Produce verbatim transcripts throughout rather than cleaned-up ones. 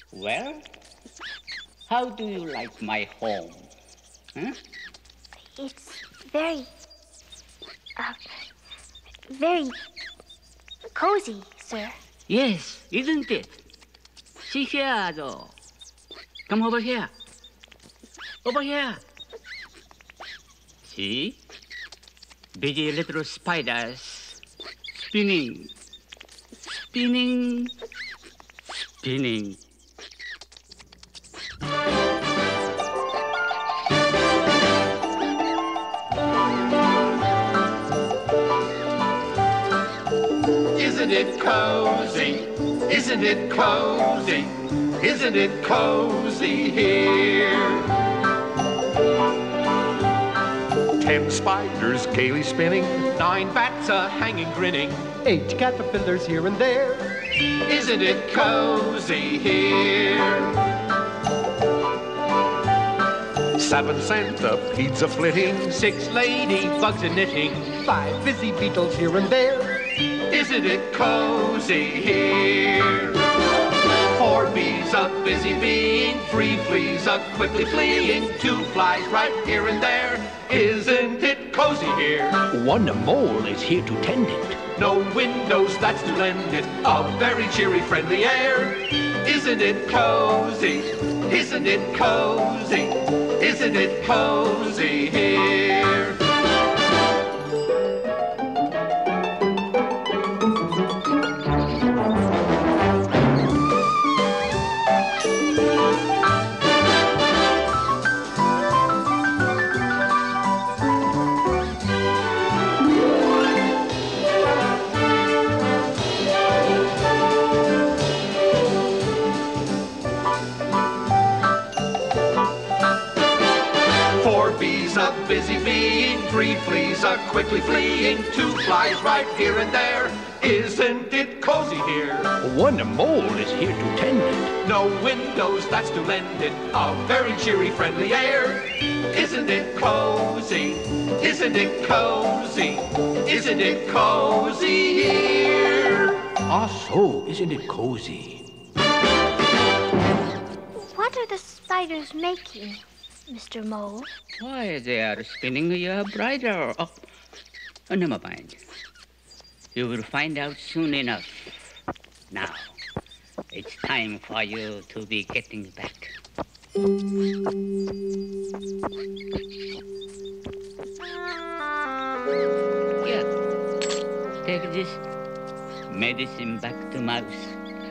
Well, how do you like my home? Huh? It's very, uh, very cozy, sir. Yes, isn't it? See here, though. Come over here. Over here. See? Busy little spiders spinning, spinning, spinning. Isn't it cozy? Isn't it cozy? Isn't it cozy here? Ten spiders gaily spinning, nine bats a hanging grinning, Eight caterpillars here and there. Isn't it cozy here? Seven centipedes a flitting, six ladybugs a knitting, Five busy beetles here and there. Isn't it cozy here? Four bees a busy being, three fleas a quickly fleeing, two flies right here and there. Isn't it cozy here? One mole is here to tend it. No windows, that's to lend it a very cheery, friendly air. Isn't it cozy? Isn't it cozy? Isn't it cozy here? Busy being, three fleas are quickly fleeing, two flies right here and there. Isn't it cozy here? One mole is here to tend it. No windows, that's to lend it a very cheery, friendly air. Isn't it cozy? Isn't it cozy? Isn't it cozy here? Ah, so, isn't it cozy? What are the spiders making, Mister Mole? Why, they are spinning your bridle. Oh, oh, never mind. You will find out soon enough. Now, it's time for you to be getting back. Here, take this medicine back to Mouse.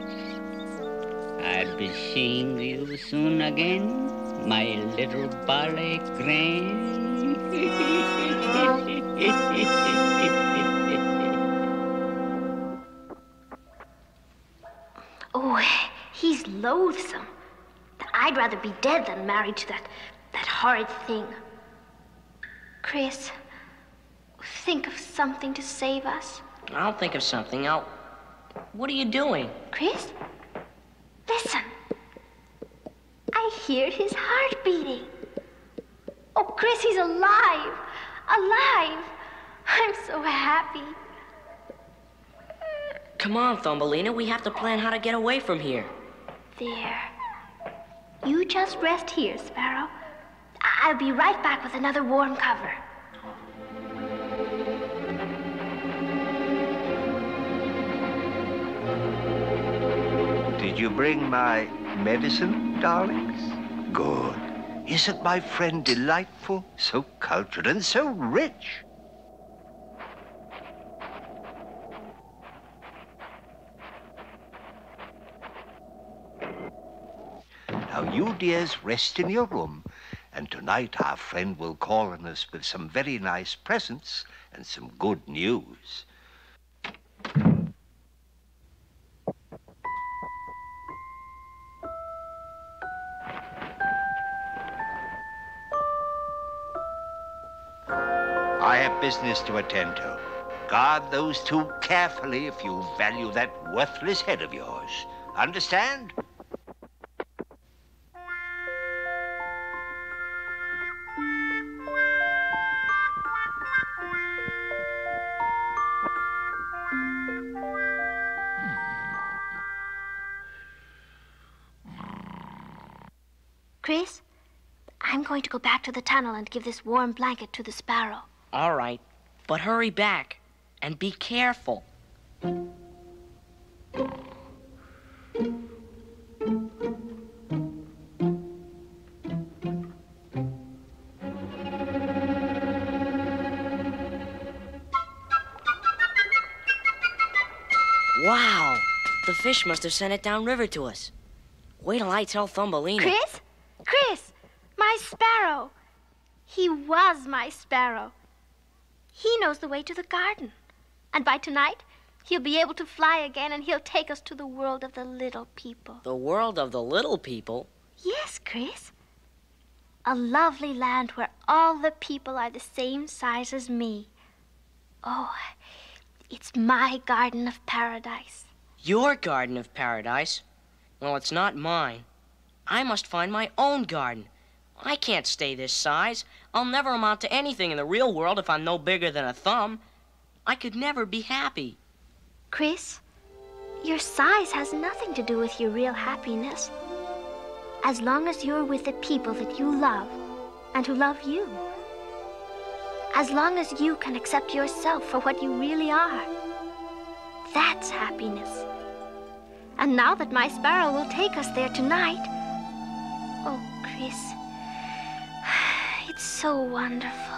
I'll be seeing you soon again, my little ballet grain. Oh, he's loathsome. I'd rather be dead than married to that, that horrid thing. Chris, think of something to save us. I'll think of something. I'll... What are you doing? Chris, listen. I hear his heart beating. Oh, Chris, he's alive. Alive. I'm so happy. Come on, Thumbelina. We have to plan how to get away from here. There. You just rest here, Sparrow. I'll be right back with another warm cover. Did you bring my medicine, darlings? Good. Isn't my friend delightful? So cultured and so rich. Now, you dears rest in your room, and tonight our friend will call on us with some very nice presents and some good news. I have business to attend to. Guard those two carefully if you value that worthless head of yours. Understand? Chris, I'm going to go back to the tunnel and give this warm blanket to the sparrow. All right, but hurry back and be careful. Wow, the fish must have sent it downriver to us. Wait till I tell Thumbelina. Chris? Chris, my sparrow. He was my sparrow. He knows the way to the garden. And by tonight, he'll be able to fly again and he'll take us to the world of the little people. The world of the little people? Yes, Chris. A lovely land where all the people are the same size as me. Oh, it's my garden of paradise. Your garden of paradise? Well, it's not mine. I must find my own garden. I can't stay this size. I'll never amount to anything in the real world if I'm no bigger than a thumb. I could never be happy. Chris, your size has nothing to do with your real happiness. As long as you're with the people that you love and who love you. As long as you can accept yourself for what you really are. That's happiness. And now that my sparrow will take us there tonight. Oh, Chris, it's so wonderful.